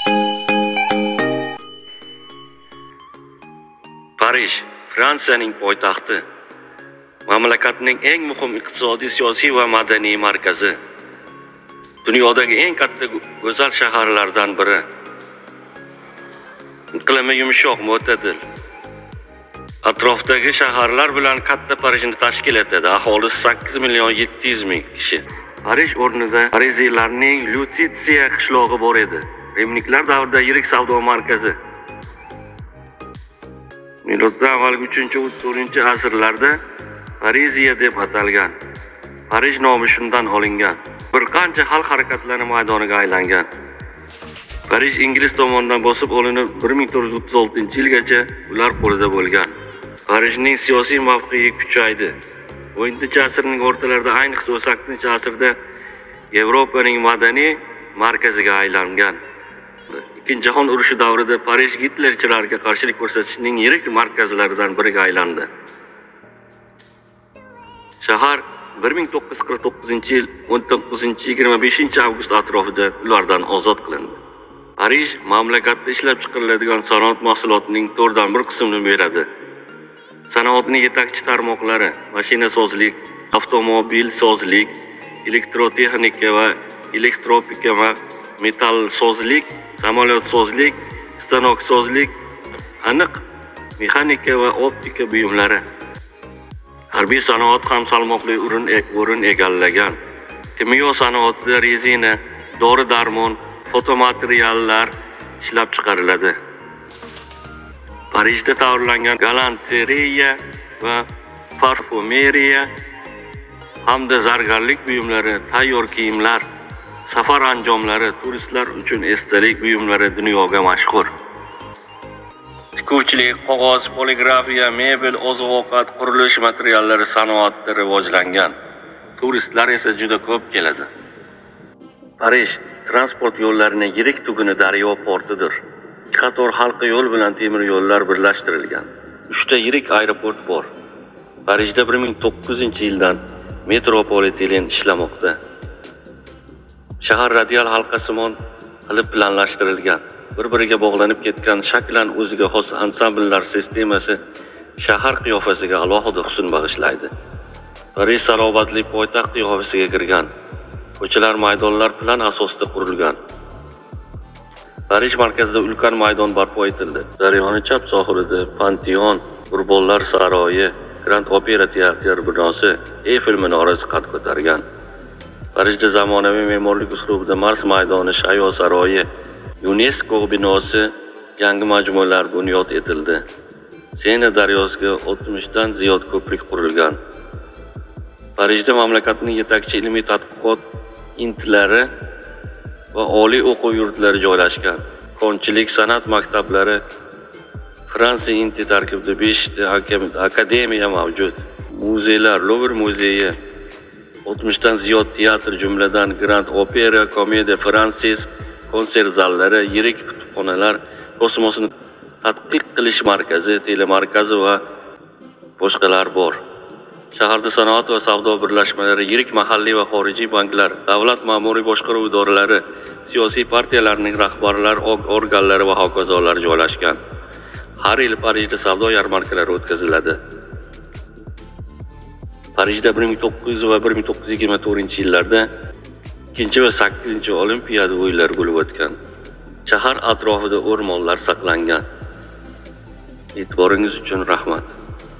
Parij, Fransiyaning poytaxti. Mamlakatning eng muhim iqtisodiy, siyosiy va madaniy markazi. Dunyodagi eng katta go'zal shaharlardan biri. Iqlimi yumshoq, mo'tadil. Atrofdagi shaharlar bilan katta Parijni tashkil etadi. Aholisi 8 million 700 ming kishi. Parij o'rnida parijliklarning Lutetia qishlog'i bor edi. Rimliklar davrida yirik savdo markazi. Miloddan avvalgi 3-4 asrlarda Pariziya deb atalgan. Parij nomi shundan olingan. Bir qancha xalq harakatlari maydoniga aylangan. Parij ingliz tomonidan bosib olinib 1436-yilgacha ular qo'lida bo'lgan. Parijning siyosiy mavqei kuchaydi. 17-asrning o'rtalarida, ayniqsa 18-asrda Yevropaning madaniy markaziga aylangan. Ikkinchi jahon urushi davrida Parij Gitlerchilarga qarshilik ko'rsatishning yirik markazlaridan biriga aylandi. Shahar 1949-yil 19-25 avgust atrofida ulardan ozod qilindi. Parij mamlakatda ishlab chiqariladigan sanoat mahsulotining 4/1 qismini beradi. Sanoatning yetakchi tarmoqlari: mashinasozlik, avtomobilsozlik, elektrotexnika va elektropika va metallsozlik, samolyotsozlik, stanoksozlik, aniq mexanika va optika buyumlari. Harbiy sanoat ham salmoqli o'rin egallagan. Kimyo sanoatida rezina, dori-darmon, fotomateriallar ishlab chiqariladi. Parijda tayyorlangan galanteriya va parfumeriya hamda zargarlik buyumlari, tayyor kiyimlar, safar anjomlari, turistlar uchun esdalik buyumlari dunyoga mashhur. Tikuvchilik, qog'oz, poligrafiya, mebel, oziq-ovqat, qurilish materiallari sanoati rivojlangan. Turistlar esa juda ko'p keladi. Parij transport yo'llarining yirik tuguni daryo portidir. Qator halqa yo'l bilan temir yo'llar birlashtirilgan. 3 ta yirik aeroport bor. Parijda 1900-yildan metropoliten ishlamoqda. Shahar radial halqasimon qilib planlashtirilgan. Bir-biriga bog'lanib ketgan shaklan o'ziga xos ansambllar sistemasi shahar qiyofasiga alohida husn bag'ishlaydi. Parij salobatli poytaxt qiyofasiga kirgan. Ko'chalar, maydonlar plan asosida qurilgan. Parij markazida ulkan maydon barpo etildi. Daryoning chap sohilida Panteon, Qurbonlar saroyi, Grand Opera teatri binosi, Eyfel minorasi qad ko'targan. Parijda zamonaviy me'morlik uslubida Mars maydoni, Shayo saroyi, UNESCO binosi, yangi majmualar bunyod etildi. Sena daryosiga 60 dan ziyod ko'prik qurilgan. Parijda mamlakatning yetakchi ilmiy tadqiqot intilari va oliy o'quv yurtlari joylashgan. Konchilik, san'at maktablari, Fransiya inti tarkibida 5 ta akademiya mavjud. Muzeylar, Louvre muzeyi, 60 dan ziyod teatr, jumladan Grand Opera, Komediya, Fransiz konsert zallari, yirik kutubxonalar, kosmosni tadqiq qilish markazi, telemarkazi va boshqalar bor. Shaharda sanoat va savdo birlashmalari, yirik mahalliy va xorijiy banklar, davlat ma'muriy boshqaruv idoralari, siyosiy partiyalarning rahbarlar, organlari va hokazolar joylashgan. Har yil Parijda savdo yarmarkalari o'tkaziladi. Parijda 1900 va 1924-yillarda 2 va 8 Olimpiada o'yinlari bo'lib o'tgan. Shahar atrofida o'rmonlar saqlangan. E'tiboringiz uchun rahmat.